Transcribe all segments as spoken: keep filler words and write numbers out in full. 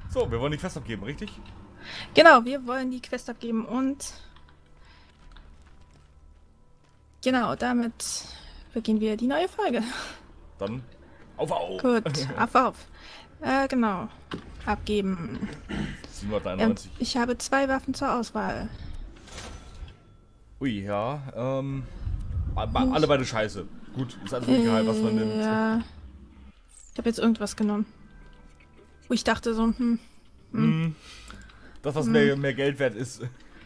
So, wir wollen die Quest abgeben, richtig? Genau, wir wollen die Quest abgeben und genau, damit beginnen wir die neue Folge. Dann auf, auf! Gut, auf, auf. Äh, genau. Abgeben. siebenhunderteinundneunzig. Ähm, ich habe zwei Waffen zur Auswahl. Ui, ja, ähm... alle beide scheiße. Gut, ist alles egal, was man nimmt. Ja. Ich habe jetzt irgendwas genommen. Wo ich dachte so, hm... hm. Hm. Das, was hm. mehr, mehr Geld wert ist.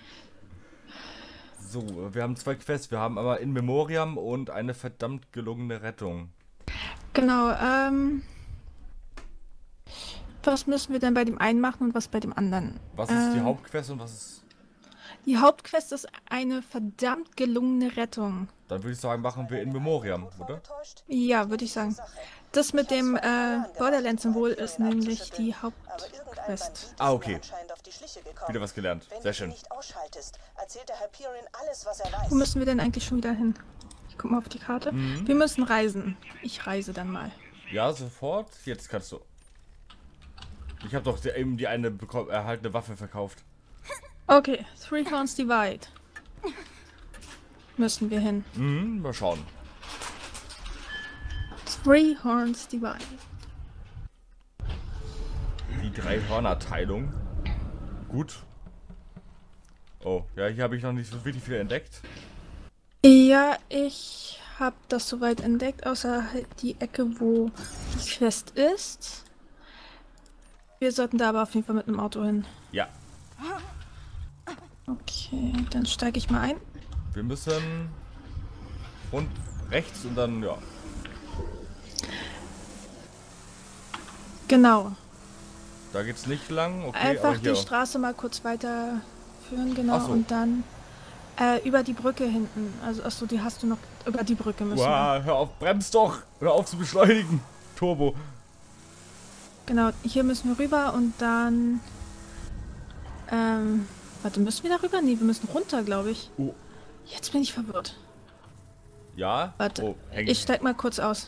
So, wir haben zwei Quests. Wir haben aber In Memoriam und eine verdammt gelungene Rettung. Genau, ähm... was müssen wir denn bei dem einen machen und was bei dem anderen? Was ist äh, die Hauptquest und was ist... Die Hauptquest ist eine verdammt gelungene Rettung. Dann würde ich sagen, machen wir In Memoriam, oder? Ja, würde ich sagen. Das mit dem äh, Borderlands-Symbol ist nämlich die Hauptquest. Ah, okay. Wieder was gelernt. Sehr schön. Wo müssen wir denn eigentlich schon wieder hin? Ich guck mal auf die Karte. Mhm. Wir müssen reisen. Ich reise dann mal. Ja, sofort. Jetzt kannst du... Ich habe doch eben die eine erhaltene Waffe verkauft. Okay, Three Horns Divide. Müssen wir hin. Mhm, mal schauen. Three Horns Divide. Die Drei-Horn-Abteilung. Gut. Oh, ja, hier habe ich noch nicht so wirklich viel entdeckt. Ja, ich habe das soweit entdeckt, außer halt die Ecke, wo die Quest ist. Wir sollten da aber auf jeden Fall mit einem Auto hin. Ja. Okay, dann steige ich mal ein. Wir müssen und rechts und dann, ja. Genau. Da geht's nicht lang. Okay, einfach aber hier die Straße mal kurz weiterführen, genau, so. Und dann äh, über die Brücke hinten. Also, achso, die hast du noch über die Brücke müssen. Wow, hör auf, bremst doch! Hör auf zu beschleunigen! Turbo. Genau, hier müssen wir rüber und dann. Ähm. Warte, müssen wir da rüber? Nee, wir müssen runter, glaube ich. Oh. Jetzt bin ich verwirrt. Ja? Warte, oh, ich steig mal kurz aus.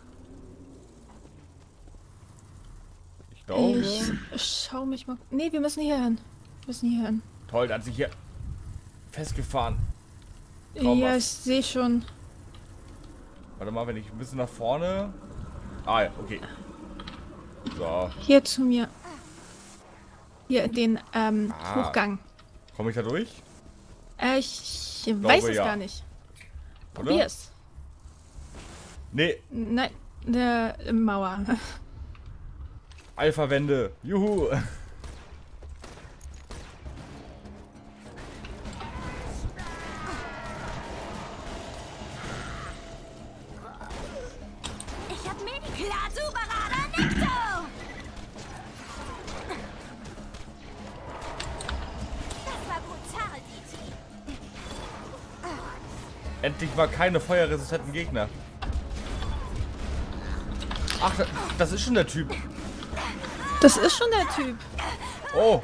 Ich glaube... Ich schau mich mal... Nee, wir müssen hier hin. Wir müssen hier hin. Toll, da hat sich hier festgefahren. Kaum ja, was. Ich sehe schon. Warte mal, wenn ich ein bisschen nach vorne... Ah ja, okay. So. Hier zu mir. Hier in den ähm, ah. Hochgang. Komme ich da durch? Äh, ich Glaube, weiß es ja. gar nicht. Probier's. Nee. Nein, der Mauer. Alpha-Wände. Juhu. Ich hab Mediklar Superradar Nikto! Endlich mal keine feuerresistenten Gegner. Ach, das ist schon der Typ. Das ist schon der Typ. Oh.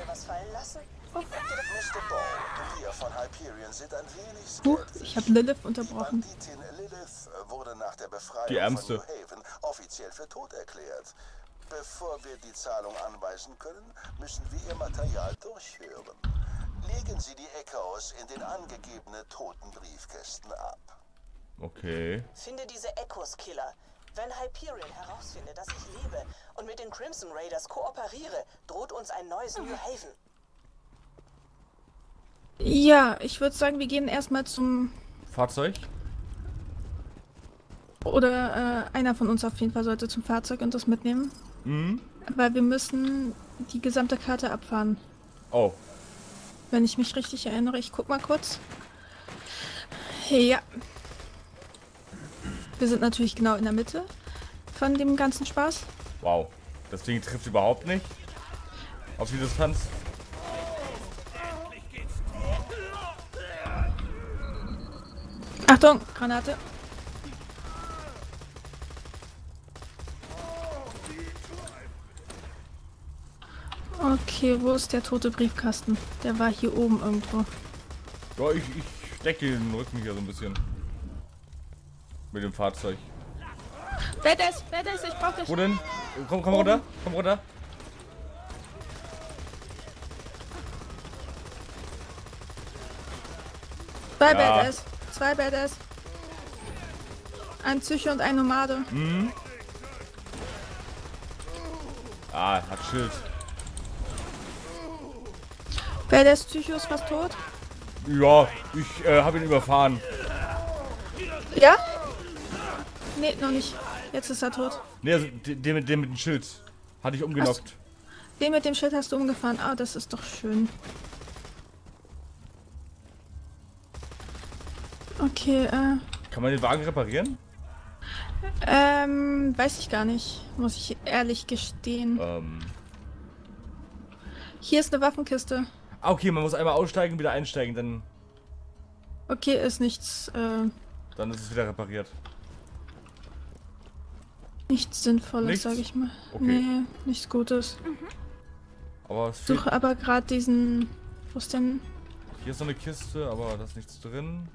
Huch, ich habe Lilith unterbrochen. Die Ärmste. Offiziell für tot erklärt. Bevor wir die Zahlung anweisen können, müssen wir ihr Material durchhören. Legen Sie die Echos in den angegebenen toten Briefkästen ab. Okay. Finde diese Echos-Killer. Wenn Hyperion herausfindet, dass ich lebe und mit den Crimson Raiders kooperiere, droht uns ein neues New Haven. Ja, ich würde sagen, wir gehen erstmal zum Fahrzeug. Oder äh, einer von uns auf jeden Fall sollte zum Fahrzeug und das mitnehmen. Mhm. Weil wir müssen die gesamte Karte abfahren. Oh. Wenn ich mich richtig erinnere, ich guck mal kurz. Ja. Wir sind natürlich genau in der Mitte von dem ganzen Spaß. Wow. Das Ding trifft überhaupt nicht. Auf die Distanz. Achtung, Granate. Okay, wo ist der tote Briefkasten? Der war hier oben irgendwo. Ja, ich, ich decke den Rücken hier so ein bisschen. Mit dem Fahrzeug. Wer das? Wer das? Ich brauch dich. Wo denn? Komm, komm runter. Komm runter. Zwei Ja. Badass. Zwei Badass. Ein Psycho und ein Nomade. Mhm. Ah, hat Schild. Badass Psycho ist fast tot. Ja, ich äh, habe ihn überfahren. Ja? Nee, noch nicht. Jetzt ist er tot. Ne, also den, den, mit- den mit dem Schild. Hatte ich umgenockt. Den mit dem Schild hast du umgefahren. Ah, das ist doch schön. Okay, äh. Kann man den Wagen reparieren? Ähm, weiß ich gar nicht. Muss ich ehrlich gestehen. Ähm. Hier ist eine Waffenkiste. Ah, okay, man muss einmal aussteigen, wieder einsteigen, dann, Okay, ist nichts, äh, dann ist es wieder repariert. nichts Sinnvolles, Nichts? sag ich mal. Okay. Nee, nichts Gutes. Aber es fehlt, Suche aber gerade diesen. Wo ist denn? hier ist noch eine Kiste, aber da ist nichts drin.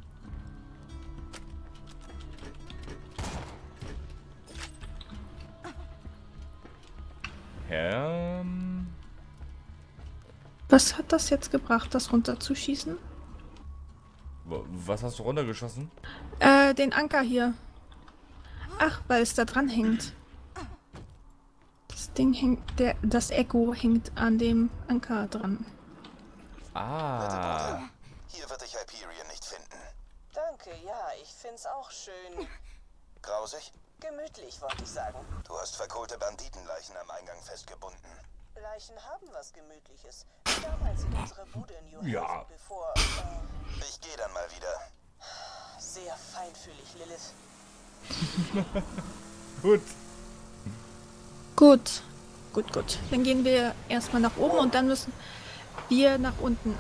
Ähm. Was hat das jetzt gebracht, das runterzuschießen? wa- Was hast du runtergeschossen? Äh, den Anker hier. Ach, weil es da dran hängt. Das Ding hängt, der, das Echo hängt an dem Anker dran. Ah. Hier wird dich Hyperion nicht finden. Danke, ja, ich find's auch schön Grausig? gemütlich, wollte ich sagen. Du hast verkohlte Banditenleichen am Eingang festgebunden. Leichen haben was Gemütliches. Damals in unserer Bude in New Haven, Ja. bevor... Äh, Ich gehe dann mal wieder. sehr feinfühlig, Lilith. Gut. Gut. Gut, gut. Dann gehen wir erstmal nach oben und dann müssen wir nach unten.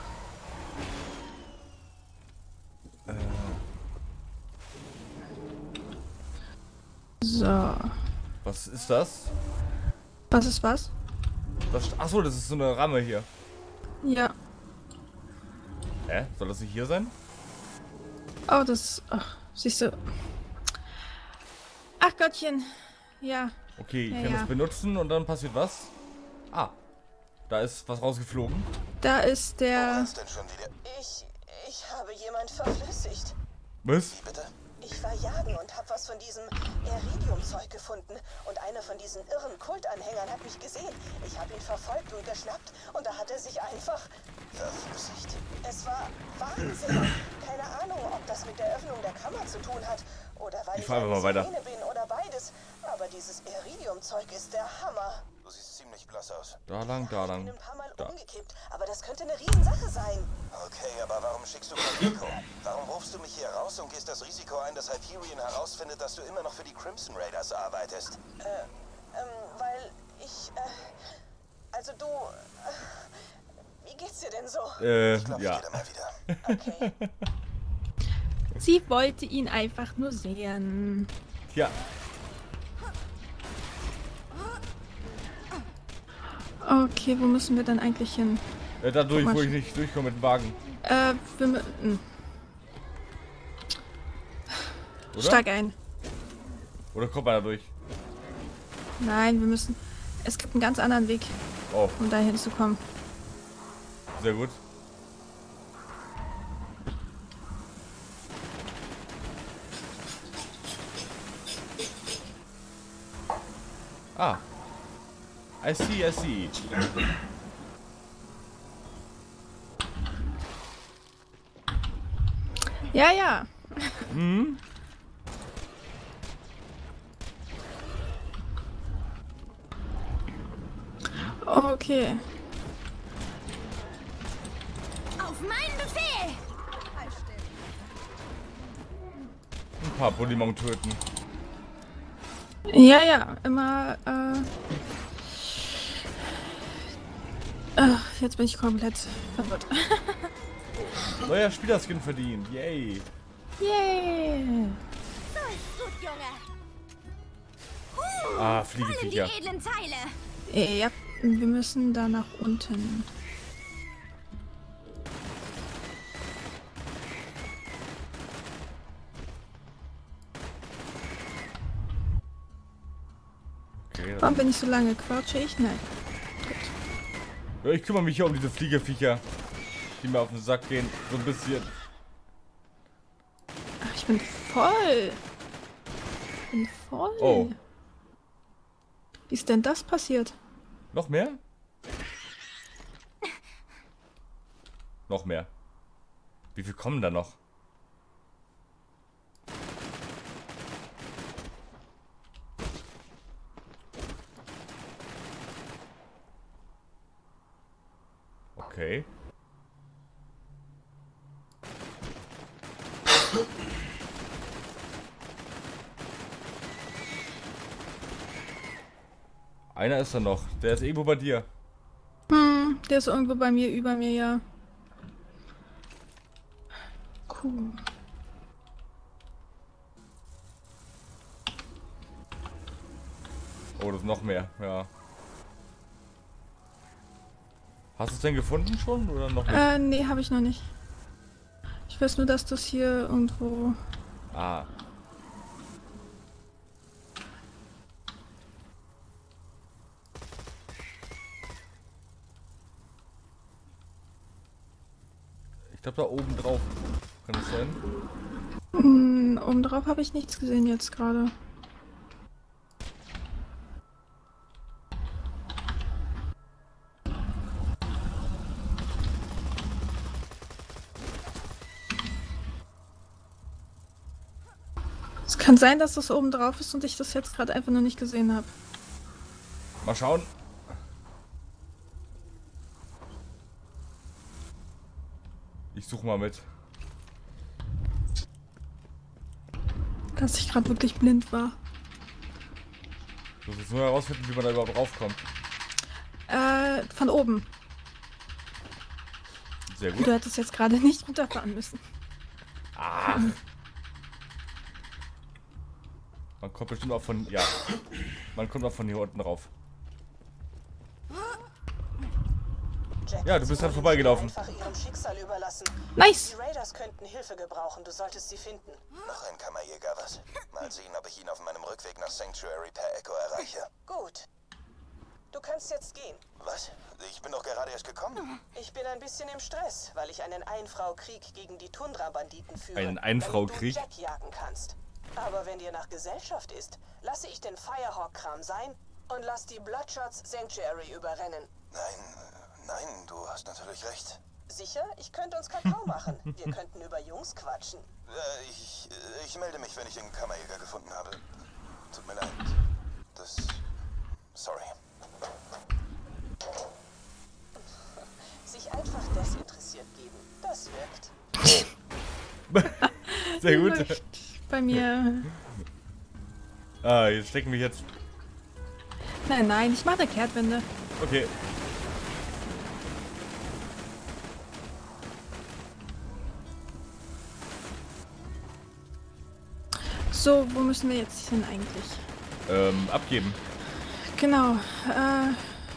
So. Was ist das? Was ist was? das Achso, das ist so eine Ramme hier. Ja. Hä? Soll das nicht hier sein? Oh, das. Ach, siehst du. Ach Gottchen. Ja. Okay, ich Ja, kann ja. das benutzen und dann passiert was. Ah. Da ist was rausgeflogen. Da ist Wo der. ist denn schon wieder? Ich... ich habe jemand verflüssigt. Was? Bitte? Ich war jagen und habe was von diesem Iridium-Zeug gefunden. Und einer von diesen irren Kultanhängern hat mich gesehen. Ich habe ihn verfolgt und geschnappt und da hat er sich einfach... Verflüssigt. Es war Wahnsinn. Keine Ahnung, ob das mit der Öffnung der Kammer zu tun hat oder weil Ich ich fahr eine einfach mal weiter. Sirene bin oder beides. Aber dieses Iridium-Zeug ist der Hammer. Du siehst ziemlich blass aus. Da lang, da Ich lang. bin ein paar Mal Da. umgekippt, aber das könnte eine Riesensache sein. Okay, aber warum schickst du kein Echo? Warum rufst du mich hier raus und gehst das Risiko ein, dass Hyperion herausfindet, dass du immer noch für die Crimson Raiders arbeitest? Ähm, weil ich, äh, also du, äh, wie geht's dir denn so? Äh, Ich glaube, ja. ich gehe da mal wieder. Okay. Sie wollte ihn einfach nur sehen. Tja. Okay, wo müssen wir dann eigentlich hin? Äh, da durch, Guck mal, wo ich nicht durchkomme mit dem Wagen. Äh, wir müssen. Oder? Steig ein. Oder kommt man da durch? Nein, wir müssen. Es gibt einen ganz anderen Weg, Oh, um da hinzukommen. sehr gut. Ah. I see, I see. Ja, ja. Mhm. Okay. Auf meinen Befehl! Ein paar Polymon töten. Ja, ja. Immer, äh. Ach, jetzt bin ich komplett verwirrt. Neuer Spielerskin verdient. Yay. Yay! So ist gut, Junge. Ah, Voll in die Fliegeviecher. edlen Teile. Ja, wir müssen da nach unten. Okay, Warum bin ich so lange? Quatsche ich? Nein. ja, ich kümmere mich hier um diese Fliegeviecher, die mir auf den Sack gehen. So ein bisschen. Ich bin voll. Ich bin voll. Oh. Wie ist denn das passiert? Noch mehr? Noch mehr. Wie viel kommen da noch? Okay. Einer ist da noch. Der ist irgendwo bei dir. Hm, der ist irgendwo bei mir, über mir, ja. Cool. Oh, das ist noch mehr, ja. Hast du es denn gefunden schon oder noch nicht? Äh, nee, habe ich noch nicht. Ich weiß nur, dass das hier irgendwo... Ah. Ich glaube da oben drauf. Kann das sein? Hm, oben drauf habe ich nichts gesehen jetzt gerade. Es kann sein, dass das oben drauf ist und ich das jetzt gerade einfach nur nicht gesehen habe. Mal schauen. Ich suche mal mit. Dass ich gerade wirklich blind war. Ich muss jetzt nur herausfinden, wie man da überhaupt raufkommt. Äh, von oben. Sehr gut. Du hättest jetzt gerade nicht runterfahren müssen. Ah. Man kommt bestimmt auch von... Ja. Man kommt auch von hier unten rauf. Ja, du bist halt vorbeigelaufen. Einfach ihrem Schicksal überlassen. Nice! Die Raiders könnten Hilfe gebrauchen, du solltest sie finden. Noch ein Kammerjäger, was? Mal sehen, ob ich ihn auf meinem Rückweg nach Sanctuary per Echo erreiche. Gut. Du kannst jetzt gehen. Was? Ich bin doch gerade erst gekommen. Ich bin ein bisschen im Stress, weil ich einen Einfrau-Krieg gegen die Tundra-Banditen führe. Einen Einfrau-Krieg? Damit du Jack jagen kannst. Aber wenn dir nach Gesellschaft ist, lasse ich den Firehawk-Kram sein und lass die Bloodshots Sanctuary überrennen. Nein, nein, du hast natürlich recht. Sicher? Ich könnte uns Kakao machen. Wir könnten über Jungs quatschen. Äh, ich, ich melde mich, wenn ich den Kammerjäger gefunden habe. Tut mir leid. Das... Sorry. Sich einfach desinteressiert geben. Das wirkt. Sehr gut. Läuft bei mir. Ah, jetzt stecken wir jetzt. Nein, nein, ich mache eine Kehrtwende. Okay. So, wo müssen wir jetzt hin eigentlich? Ähm, abgeben. Genau. Äh,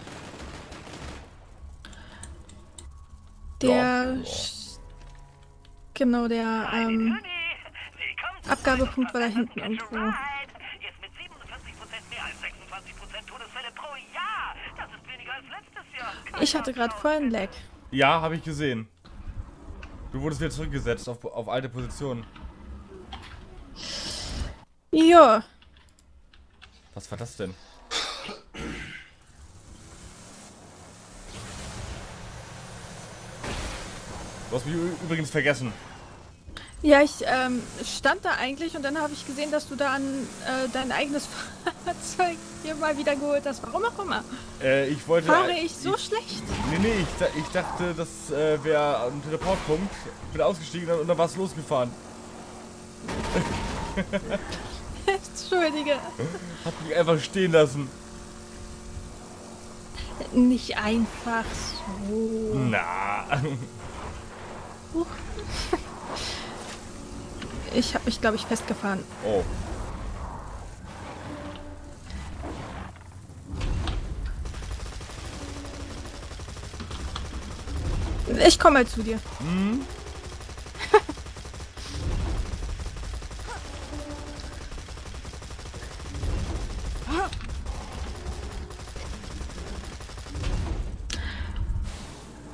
der... Ja, ja. Sch- Genau, der ähm, Abgabepunkt war da hinten irgendwo. Jetzt mit siebenundvierzig Prozent mehr als sechsundzwanzig Prozent Todesfälle pro Jahr. Das ist weniger als letztes Jahr. Ich hatte gerade voll einen Lag. Ja, habe ich gesehen. Du wurdest wieder zurückgesetzt auf, auf alte Position. Ja. Was war das denn? Du hast mich ü- übrigens vergessen. Ja, ich ähm, stand da eigentlich und dann habe ich gesehen, dass du da an äh, dein eigenes Fahrzeug hier mal wieder geholt hast. Warum auch immer. Äh, ich wollte... Fahre ich so ich, schlecht? Nee, nee, ich, da- ich dachte, das äh, wäre ein Teleportpunkt. Ich bin ausgestiegen und dann war es losgefahren. Entschuldige. Hab mich einfach stehen lassen. Nicht einfach so. Na. Huch. Ich habe mich, glaube ich, festgefahren. Oh. Ich komme mal zu dir. Hm?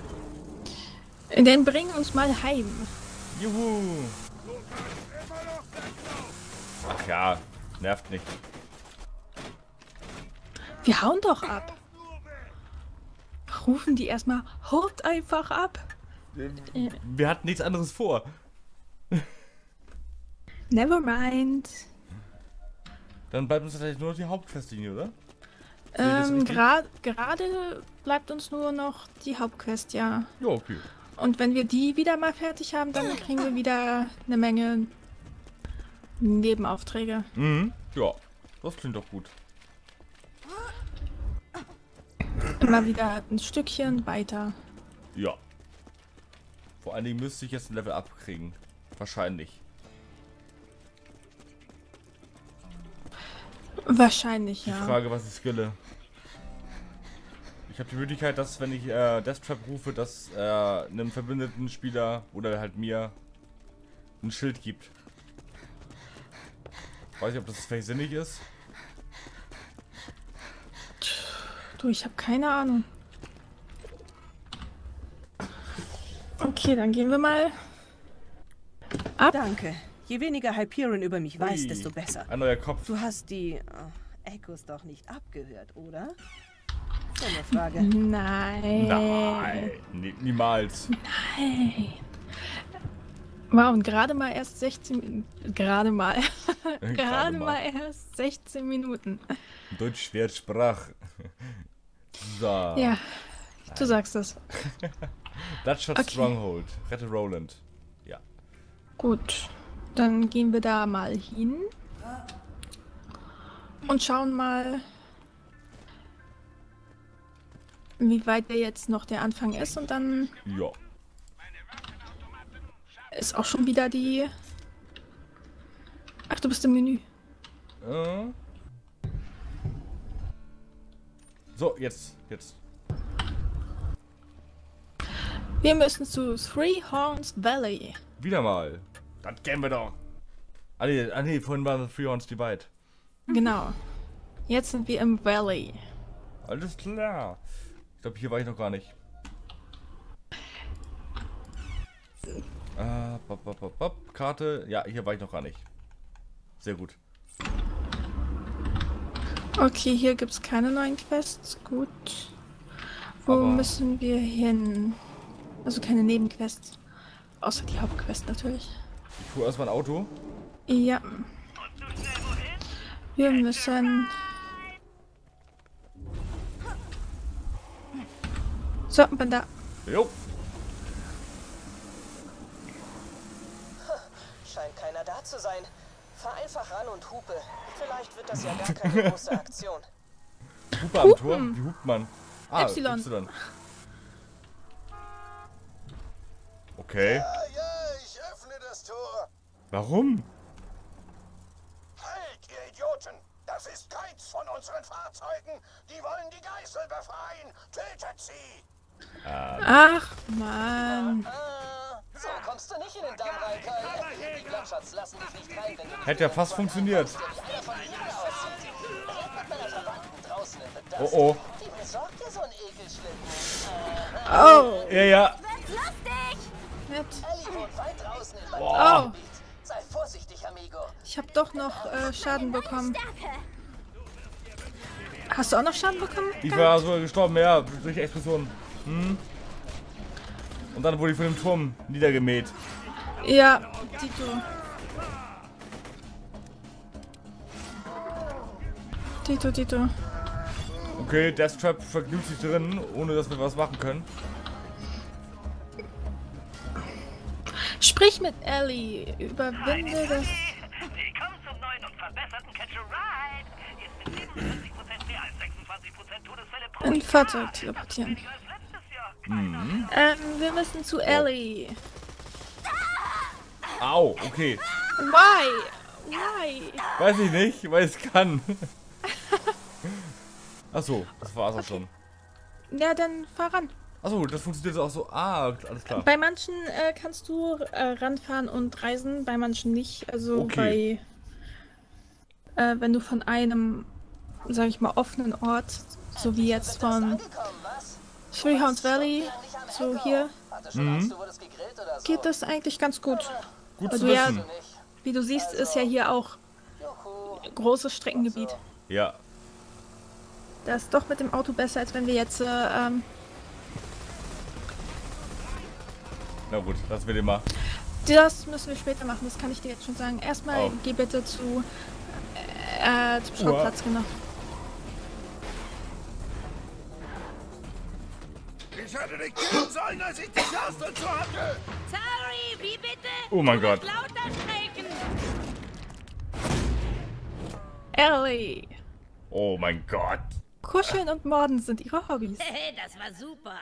Dann bring uns mal heim. Juhu. Du kannst immer noch Ach ja, nervt nicht. Wir hauen doch ab. Rufen die erstmal, haut einfach ab. Wir hatten nichts anderes vor. Never mind. Dann bleibt uns tatsächlich nur noch die Hauptquestlinie, oder? Sehe ich das Ähm, richtig? gra- gerade bleibt uns nur noch die Hauptquest, ja. Ja, okay. Und wenn wir die wieder mal fertig haben, dann kriegen wir wieder eine Menge Nebenaufträge. Mhm. Ja, das klingt doch gut. Immer wieder ein Stückchen weiter. Ja. Vor allen Dingen müsste ich jetzt ein Level abkriegen. Wahrscheinlich. Wahrscheinlich, Die ja. Frage, was ich skille. Ich habe die Möglichkeit, dass, wenn ich äh, Death Trap rufe, dass äh, einem verbündeten Spieler oder halt mir ein Schild gibt. Weiß nicht, ob das vielleicht sinnig ist. Du, ich habe keine Ahnung. Okay, dann gehen wir mal ab. Danke. Je weniger Hyperion über mich weiß, Ui, desto besser. Ein neuer Kopf. Du hast die oh, Echos doch nicht abgehört, oder? So eine Frage. Nein. Nein, nie, niemals. Nein. Wow, und gerade mal erst sechzehn Minuten. Gerade mal. gerade mal erst sechzehn Minuten. Deutsch schwer Sprach. So. Ja, du sagst es. Bloodshot Okay. Stronghold. Rette Roland. Ja. Gut, dann gehen wir da mal hin. Und schauen mal, wie weit der jetzt noch der Anfang ist. Und dann Ja. ist auch schon wieder die... Ach, du bist im Menü. Äh. So, jetzt. Jetzt. Wir müssen zu Three Horns Valley. Wieder mal. Das kennen wir doch. Ah nee, ah, nee vorhin war Three Horns Divide. Genau. Jetzt sind wir im Valley. Alles klar. Ich glaube, hier war ich noch gar nicht. Äh, bop, bop, bop, bop. Karte. Ja, hier war ich noch gar nicht. Sehr gut. Okay, hier gibt es keine neuen Quests. Gut. Wo Aber- müssen wir hin? Also keine Nebenquests. Außer die Hauptquest natürlich. Ich fuhr erstmal ein Auto. Ja. Und du schnell wohin? Wir müssen... So, bin da. Jo. Scheint keiner da zu sein. Fahr einfach ran und hupe. Vielleicht wird das ja gar keine große Aktion. Hupe am Tor. Wie hupt man? Ah, Epsilon. Y. Okay. Ja, ja, ich öffne das Tor. Warum? Halt, ihr Idioten! Das ist keins von unseren Fahrzeugen. Die wollen die Geißel befreien. Tötet sie! Ach, Mann. Ah, so kommst du nicht in den Damm rein, Kyle. Die Bloodshotts lassen dich nicht rein, wenn du nicht Hätte ja fast funktioniert. wie einer von ihnen aussieht. Red mit meiner Verwandten draußen in The Oh Dust. oh. Die besorgt dir so einen Ekelschlitten. Oh. Ja, ja. Wird's lustig! Nett. Ellie wohnt weit draußen in meinem Oh. Gebiet. Sei vorsichtig, Amigo. Ich habe doch noch äh, Schaden bekommen. Stärke! Hast du auch noch Schaden bekommen? Ich war sogar gestorben, ja, durch Explosion. Hm. Und dann wurde ich von dem Turm niedergemäht. Ja, Tito. Tito, Tito. Okay, Death Trap vergnügt sich drin, ohne dass wir was machen können. Sprich mit Ellie. Überwinde das. Willkommen zum neuen und verbesserten Catch a Ride. Jetzt mit siebenundvierzig Prozent mehr als sechsundzwanzig Prozent Todesfälle pro Ein Jahr. Fahrzeug teleportieren. Weniger als letztes Jahr. Ähm, wir müssen zu Ellie. Au, okay. Why? Why? Weiß ich nicht, weil es kann. Achso, das war's auch schon. Ja, dann fahr ran. Achso, das funktioniert auch so. Ah, alles klar. Bei manchen äh, kannst du äh, ranfahren und reisen, bei manchen nicht. Also Okay. bei, äh, wenn du von einem, sag ich mal, offenen Ort, so wie jetzt von Angekommen, was? Three Horns Valley, so hier, Hatte schon Angst, du wurdest gegrillt oder so? geht das eigentlich ganz gut. Gut Also zu ja, wissen. Nicht. wie du siehst, ist ja hier auch großes Streckengebiet. Ja. Das ist doch mit dem Auto besser, als wenn wir jetzt, äh, ähm... Na gut, lassen wir den mal. Das müssen wir später machen, das kann ich dir jetzt schon sagen. Erstmal Oh. geh bitte zu... Äh, zum Schrottplatz, genau. Ich hätte dich killen sollen, als ich dich erst dazu hatte. Sorry, wie bitte? Oh mein Du musst Gott. lauter sprechen. Ellie! Oh mein Gott. Kuscheln und Morden sind ihre Hobbys. Das war super.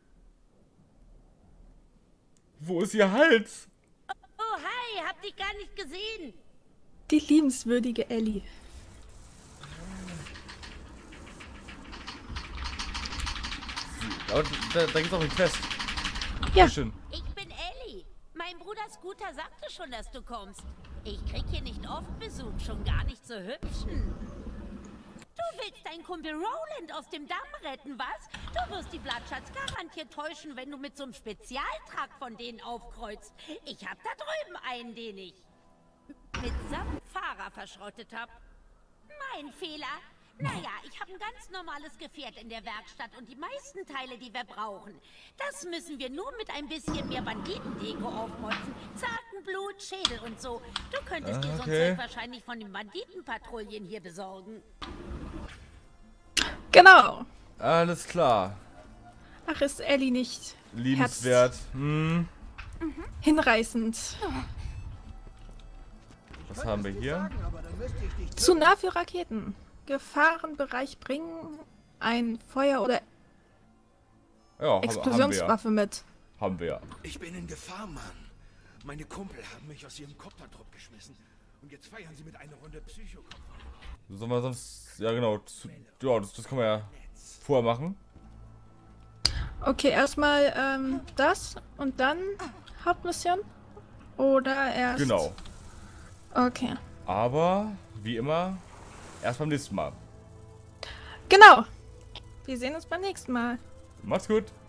Wo ist ihr Hals? Oh, hi, hab dich gar nicht gesehen. Die liebenswürdige Ellie. Aber da, da gibt's auch ein Quest. Ja. Schön. Ich bin Ellie. Mein Bruder Scooter sagte schon, dass du kommst. Ich krieg hier nicht oft Besuch, schon gar nicht so hübschen. Du willst deinen Kumpel Roland aus dem Damm retten, was? Du wirst die Blattschatz garantiert täuschen, wenn du mit so einem Spezialtrag von denen aufkreuzt. Ich hab da drüben einen, den ich mitsamt Fahrer verschrottet hab. Mein Fehler. Naja, ich habe ein ganz normales Gefährt in der Werkstatt und die meisten Teile, die wir brauchen. Das müssen wir nur mit ein bisschen mehr Banditendeko aufmotzen. Zartenblut, Schädel und so. Du könntest dir so ein Okay. Zeug wahrscheinlich von den Banditenpatrouillen hier besorgen. Genau. Alles klar. Ach, ist Ellie nicht Liebenswert. Hm. hinreißend. Was haben wir hier? Zu nah für Raketen. Gefahrenbereich bringen ein Feuer- oder Ja, haben, haben wir. Explosionswaffe mit. Haben wir. Ich bin in Gefahr, Mann. Meine Kumpel haben mich aus ihrem Koptertrupp geschmissen. Und jetzt feiern sie mit einer Runde Psychokopf. Sollen wir sonst... Ja, genau. zu- Ja, das, das kann man ja vorher machen. Okay, erstmal ähm, das und dann Hauptmission? Oder erst... Genau. Okay. Aber, wie immer, erst beim nächsten Mal. Genau. Wir sehen uns beim nächsten Mal. Macht's gut.